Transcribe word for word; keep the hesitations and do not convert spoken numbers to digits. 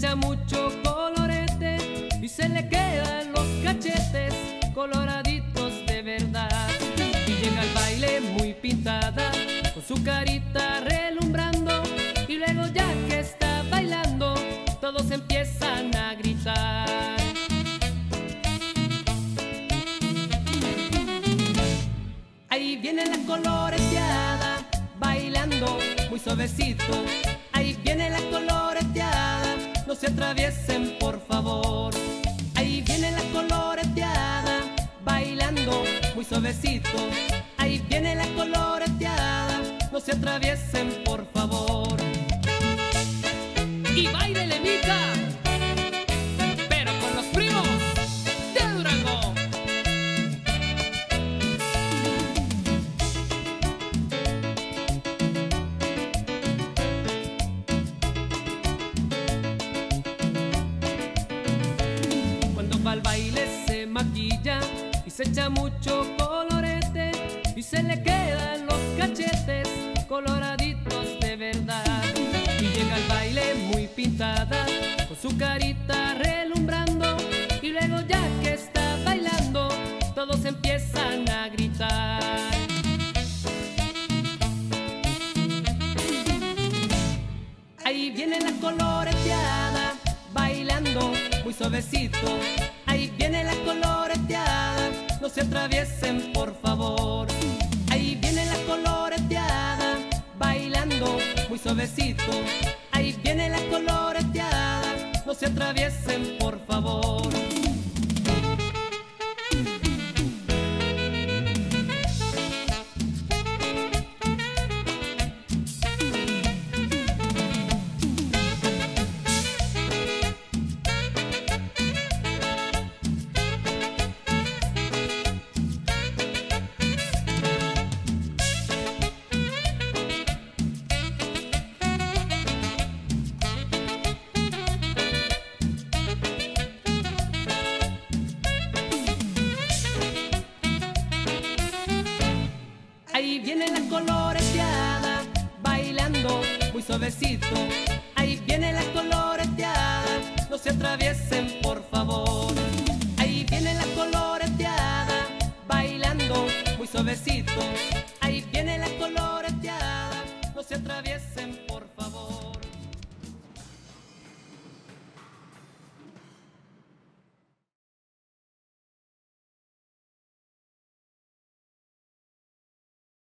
echa mucho colorete y se le quedan los cachetes coloraditos de verdad. Y llega al baile muy pintada, con su carita relumbrando, y luego ya que está bailando, todos empiezan a gritar. Ahí viene la coloreteada, bailando muy suavecito. Ahí viene la coloreteada, no se atraviesen por favor. Ahí viene la coloreteada, bailando muy suavecito. Ahí viene la coloreteada, no se atraviesen por favor. Y báilele, mija, pero con los primos de Durango. Cuando va al baile se maquilla y se echa mucho colorete y se le quedan los cachetes coloraditos de verdad. Y llega al baile muy pintada, con su carita relumbrando, y luego ya que está bailando, todos empiezan a gritar. Ahí viene la coloreteada, bailando muy suavecito. Ahí viene la coloreteada, no se atraviesen por favor. Ahí viene la coloreteada, bailando muy suavecito. Ahí viene la coloreteada, no se atraviesen por favor. Ahí viene la coloreteada, bailando muy suavecito. Ahí viene la coloreteada, no se atraviesen por favor. Ahí viene la coloreteada, bailando muy suavecito.